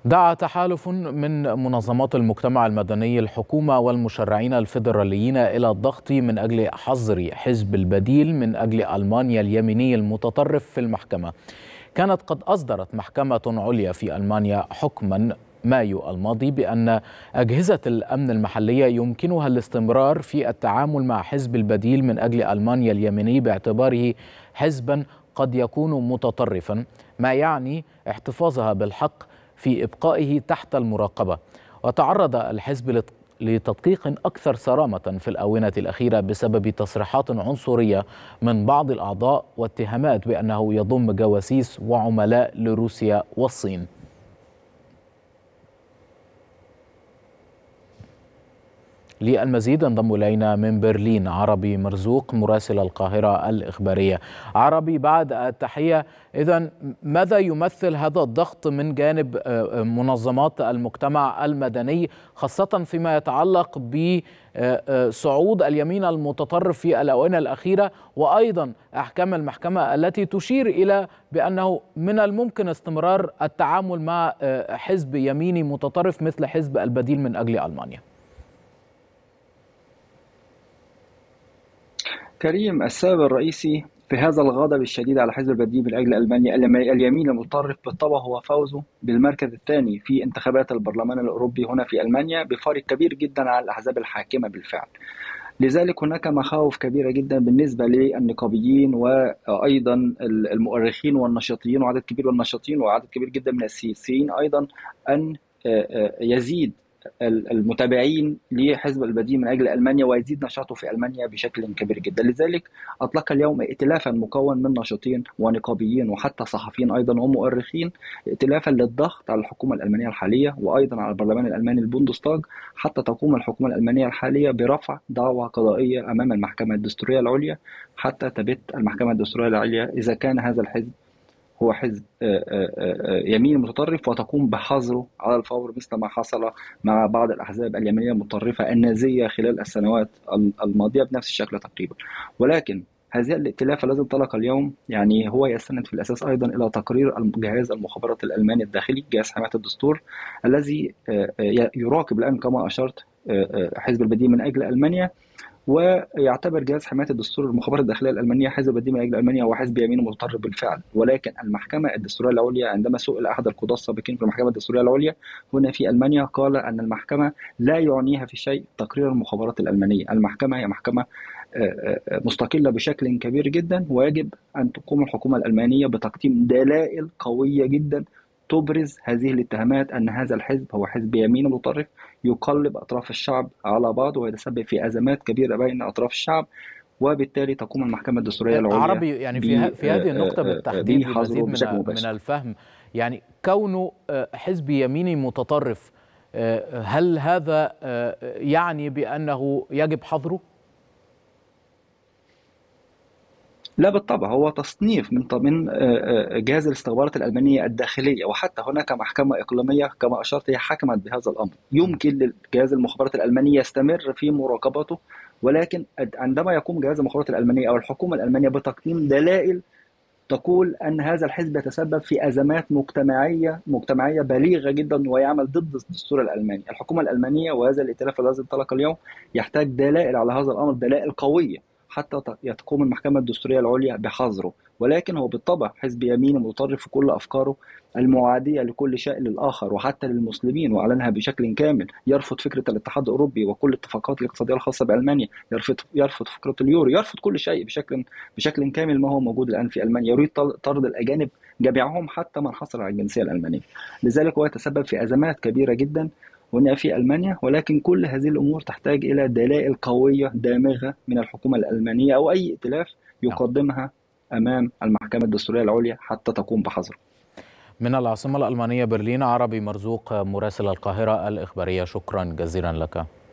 دعا تحالف من منظمات المجتمع المدني الحكومة والمشرعين الفيدراليين إلى الضغط من أجل حظر حزب البديل من أجل ألمانيا اليميني المتطرف في المحكمة. كانت قد أصدرت محكمة عليا في ألمانيا حكما مايو الماضي بأن أجهزة الأمن المحلية يمكنها الاستمرار في التعامل مع حزب البديل من أجل ألمانيا اليميني باعتباره حزبا قد يكون متطرفا، ما يعني احتفاظها بالحق في إبقائه تحت المراقبة. وتعرض الحزب لتدقيق أكثر صرامة في الآونة الأخيرة بسبب تصريحات عنصرية من بعض الأعضاء واتهامات بأنه يضم جواسيس وعملاء لروسيا والصين. للمزيد انضم إلينا من برلين عربي مرزوق مراسل القاهرة الإخبارية. عربي، بعد التحية، إذن ماذا يمثل هذا الضغط من جانب منظمات المجتمع المدني، خاصة فيما يتعلق بصعود اليمين المتطرف في الآونة الأخيرة، وأيضا أحكام المحكمة التي تشير إلى بأنه من الممكن استمرار التعامل مع حزب يميني متطرف مثل حزب البديل من أجل ألمانيا؟ كريم، السبب الرئيسي في هذا الغضب الشديد على حزب البديل من أجل ألمانيا اليمين المتطرف بالطبع هو فوزه بالمركز الثاني في انتخابات البرلمان الأوروبي هنا في ألمانيا بفارق كبير جدا على الأحزاب الحاكمة بالفعل. لذلك هناك مخاوف كبيرة جدا بالنسبة للنقابيين وأيضا المؤرخين والنشطيين وعدد كبير والنشطين وعدد كبير جدا من السياسيين أيضا أن يزيد المتابعين لحزب البديل من أجل ألمانيا ويزيد نشاطه في ألمانيا بشكل كبير جدا. لذلك أطلق اليوم ائتلافا مكون من ناشطين ونقابيين وحتى صحفيين أيضا ومؤرخين، ائتلافا للضغط على الحكومة الألمانية الحالية وأيضا على البرلمان الألماني البوندستاغ حتى تقوم الحكومة الألمانية الحالية برفع دعوى قضائية أمام المحكمة الدستورية العليا حتى تبت المحكمة الدستورية العليا إذا كان هذا الحزب هو حزب يمين متطرف وتقوم بحظره على الفور مثل ما حصل مع بعض الأحزاب اليمينية المتطرفة النازية خلال السنوات الماضية بنفس الشكل تقريبا. ولكن هذا الائتلاف الذي انطلق اليوم يعني هو يستند في الأساس أيضا إلى تقرير جهاز المخابرات الألماني الداخلي، جهاز حماية الدستور، الذي يراقب الآن كما أشرت حزب البديل من أجل ألمانيا، ويعتبر جهاز حماية الدستور المخابرات الداخلية الألمانية حزب البديل من أجل ألمانيا هو حزب يمين متطرف بالفعل. ولكن المحكمة الدستورية العليا عندما سئل أحد القضاة السابقين في المحكمة الدستورية العليا هنا في ألمانيا قال أن المحكمة لا يعنيها في شيء تقرير المخابرات الألمانية. المحكمة هي محكمة مستقلة بشكل كبير جدا، ويجب أن تقوم الحكومة الألمانية بتقديم دلائل قوية جدا تبرز هذه الاتهامات أن هذا الحزب هو حزب يمين متطرف يقلب أطراف الشعب على بعض ويتسبب في أزمات كبيرة بين أطراف الشعب، وبالتالي تقوم المحكمة الدستورية العليا عربي، يعني في هذه النقطة بالتحديد للمزيد من الفهم، يعني كونه حزب يميني متطرف، هل هذا يعني بأنه يجب حظره؟ لا بالطبع، هو تصنيف من جهاز الاستخبارات الألمانية الداخلية، وحتى هناك محكمة إقليمية كما أشرت هي حكمت بهذا الأمر. يمكن لجهاز المخابرات الألماني يستمر في مراقبته، ولكن عندما يقوم جهاز المخابرات الألمانية أو الحكومة الألمانية بتقديم دلائل تقول أن هذا الحزب يتسبب في أزمات مجتمعية بليغة جدا ويعمل ضد الدستور الألماني، الحكومة الألمانية وهذا الائتلاف الذي انطلق اليوم يحتاج دلائل على هذا الأمر، دلائل قوية حتى تقوم المحكمة الدستورية العليا بحظره. ولكن هو بالطبع حزب يمين متطرف في كل أفكاره المعادية لكل شيء للآخر وحتى للمسلمين، وأعلنها بشكل كامل. يرفض فكرة الاتحاد الأوروبي وكل الاتفاقات الاقتصادية الخاصة بألمانيا، يرفض فكرة اليورو، يرفض كل شيء بشكل كامل ما هو موجود الآن في ألمانيا. يريد طرد الأجانب جميعهم حتى من حصل على الجنسية الألمانية. لذلك هو يتسبب في أزمات كبيرة جدا هنا في ألمانيا، ولكن كل هذه الأمور تحتاج إلى دلائل قوية دامغة من الحكومة الألمانية أو أي ائتلاف يقدمها أمام المحكمة الدستورية العليا حتى تقوم بحظره. من العاصمة الألمانية برلين، عربي مرزوق مراسل القاهرة الإخبارية، شكرا جزيلا لك.